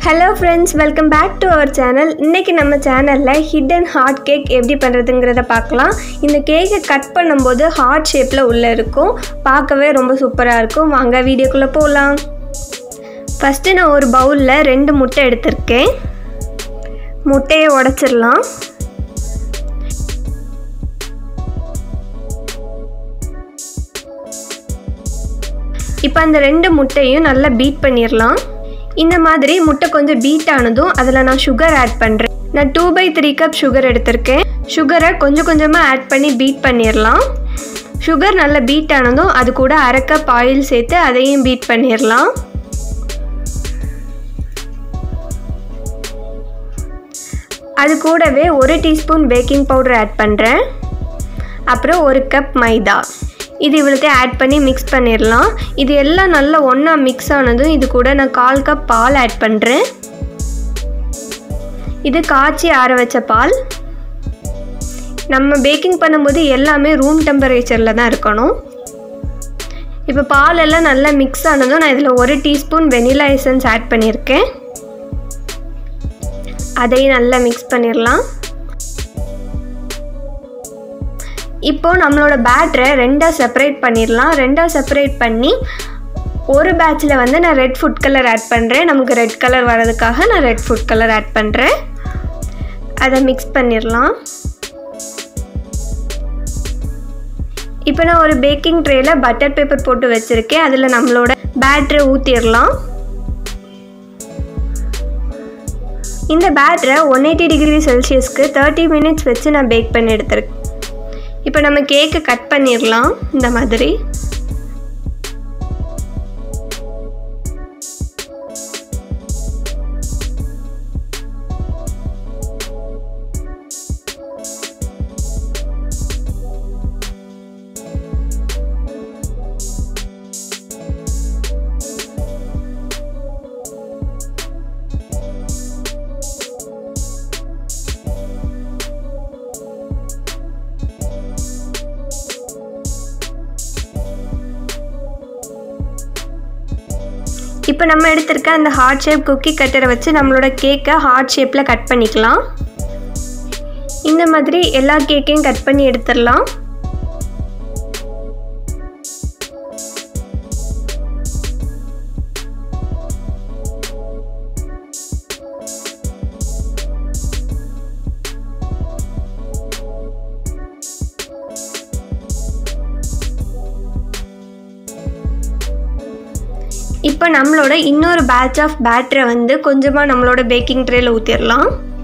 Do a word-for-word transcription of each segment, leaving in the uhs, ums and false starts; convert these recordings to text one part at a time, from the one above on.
Hello friends, welcome back to our channel. இன்னைக்கு நம்ம சேனல்ல hidden heart cake எப்படி பண்றதுங்கறத பார்க்கலாம். இந்த கேக்கை கட் பண்ணும்போது heart shapeல உள்ள இருக்கும். பார்க்கவே ரொம்ப சூப்பரா இருக்கும். வாங்க வீடியோக்குள்ள போலாம். ஃபர்ஸ்ட் நான் ஒரு பவுல்ல ரெண்டு முட்டை எடுத்துர்க்கேன். முட்டையை உடைச்சிரலாம். இப்போ அந்த ரெண்டு முட்டையும் நல்லா பீட் பண்ணிரலாம். இந்த மாதிரி முட்டை கொஞ்சம் பீட் ஆனதும் அதில் நான் சுகர் ஆட் பண்ணுறேன். நான் two by three cup sugar எடுத்திருக்கேன். சுகரை கொஞ்சம் கொஞ்சமாக ஆட் பண்ணி பீட் பண்ணிடலாம். சுகர் நல்லா பீட் ஆனதும் அது கூட அரை கப் ஆயில் சேர்த்து அதையும் பீட் பண்ணிடலாம். அது கூடவே ஒரு டீஸ்பூன் பேக்கிங் பவுடர் ஆட் பண்ணுறேன். அப்புறம் ஒரு கப் மைதா இது இவ்வளோத்தையும் ஆட் பண்ணி மிக்ஸ் பண்ணிடலாம். இது எல்லாம் நல்லா ஒன்றா மிக்ஸ் ஆனதும் இது கூட நான் கால் கப் பால் ஆட் பண்ணுறேன். இது காய்ச்சி ஆற வச்ச பால். நம்ம பேக்கிங் பண்ணும்போது எல்லாமே ரூம் டெம்பரேச்சரில் தான் இருக்கணும். இப்போ பால் எல்லாம் நல்லா மிக்ஸ் ஆனதும் நான் இதில் ஒரு டீஸ்பூன் வெனிலா எசன்ஸ் ஆட் பண்ணியிருக்கேன். அதையும் நல்லா மிக்ஸ் பண்ணிடலாம். இப்போ நம்மளோட பேட்டரை ரெண்டாக செப்பரேட் பண்ணிடலாம். ரெண்டாக செப்பரேட் பண்ணி ஒரு பேட்சில் வந்து நான் ரெட் ஃபுட் கலர் ஆட் பண்ணுறேன். நமக்கு ரெட் கலர் வரதுக்காக நான் ரெட் ஃபுட் கலர் ஆட் பண்ணுறேன். அதை மிக்ஸ் பண்ணிடலாம். இப்போ நான் ஒரு பேக்கிங் ட்ரேயில் பட்டர் பேப்பர் போட்டு வச்சுருக்கேன். அதில் நம்மளோட பேட்டரை ஊற்றிடலாம். இந்த பேட்டரை ஒன் எயிட்டி டிகிரி செல்சியஸ்க்கு தேர்ட்டி மினிட்ஸ் வச்சு நான் பேக் பண்ணி எடுத்துருக்கேன். இப்போ நம்ம கேக்கை கட் பண்ணிடலாம். இந்த மாதிரி இப்போ நம்ம எடுத்திருக்க அந்த ஹார்ட் ஷேப் குக்கி கட்டரை வச்சு நம்மளோட கேக்கை ஹார்ட் ஷேப்பில் கட் பண்ணிக்கலாம். இந்த மாதிரி எல்லா கேக்கையும் கட் பண்ணி எடுத்துடலாம். இப்போ நம்மளோட இன்னொரு பேட்ச் ஆஃப் பேட்டரை வந்து கொஞ்சமாக நம்மளோட பேக்கிங் ட்ரேயில் ஊற்றிடலாம்.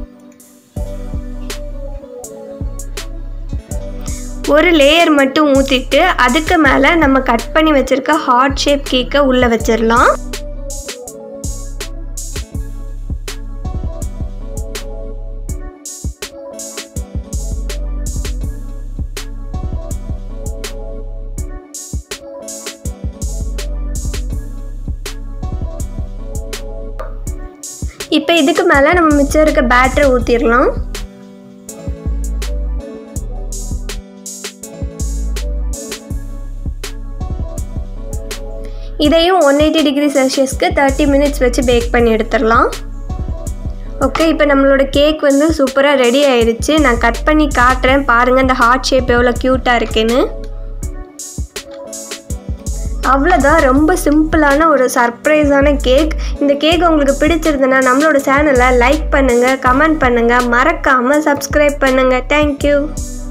ஒரு லேயர் மட்டும் ஊற்றிட்டு அதுக்கு மேலே நம்ம கட் பண்ணி வச்சுருக்க ஹார்ட் ஷேப் கேக்கை உள்ளே வச்சிடலாம். இப்போ இதுக்கு மேலே நம்ம மிச்சம் இருக்க பேட்டரை ஊற்றிடலாம். இதையும் ஒன் எயிட்டி டிகிரி செல்சியஸ்க்கு தேர்ட்டி மினிட்ஸ் வச்சு பேக் பண்ணி எடுத்துடலாம். ஓகே, இப்போ நம்மளோட கேக் வந்து சூப்பராக ரெடி ஆயிடுச்சு. நான் கட் பண்ணி காட்டுறேன் பாருங்கள். இந்த ஹார்ட் ஷேப் எவ்வளோ க்யூட்டாக இருக்குன்னு. அவ்வளோதான், ரொம்ப சிம்பிளான ஒரு சர்ப்ரைஸான கேக். இந்த கேக் உங்களுக்கு பிடிச்சிருந்ததுன்னா நம்மளோட சேனலை லைக் பண்ணுங்கள், கமெண்ட் பண்ணுங்கள், மறக்காமல் சப்ஸ்கிரைப் பண்ணுங்கள். தேங்க்யூ.